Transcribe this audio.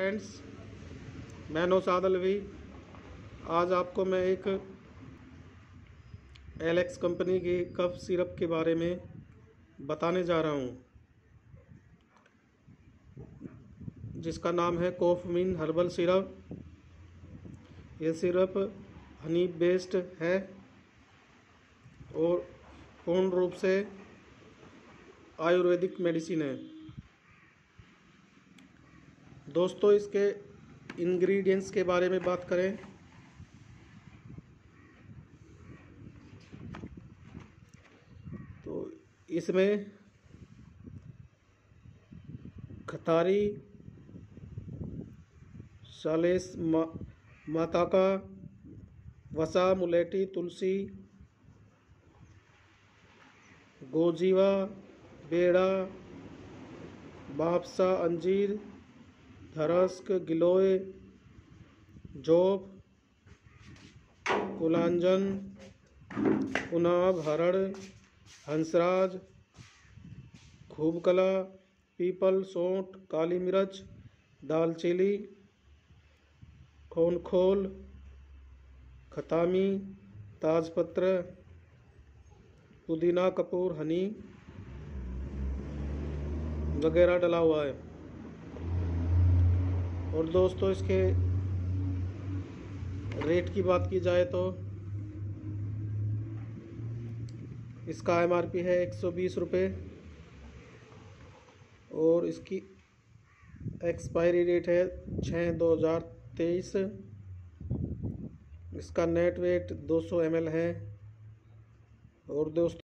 Friends, मैं नौशाद अलवी। आज आपको मैं एक एलेक्स कंपनी की कफ सिरप के बारे में बताने जा रहा हूँ, जिसका नाम है कोफमीन हर्बल सिरप। यह सिरप हनी बेस्ड है और पूर्ण रूप से आयुर्वेदिक मेडिसिन है। दोस्तों, इसके इंग्रेडिएंट्स के बारे में बात करें तो इसमें खतारी, सालेस माताका, वसा, मुलेठी, तुलसी, गोजीवा, बेड़ा, बापसा, अंजीर, धरस्क, गिलोय, जोप, कुलांजन, उनाब, हरड़, हंसराज, खूबकला, पीपल, सौंठ, काली मिर्च, दालचीनी, खोनखोल, खतामी, ताजपत्र, पुदीना, कपूर, हनी वगैरह डला हुआ है। और दोस्तों, इसके रेट की बात की जाए तो इसका MRP है 120 रुपये और इसकी एक्सपायरी डेट है 6/2023। इसका नेट वेट 200 ml है। और दोस्तों,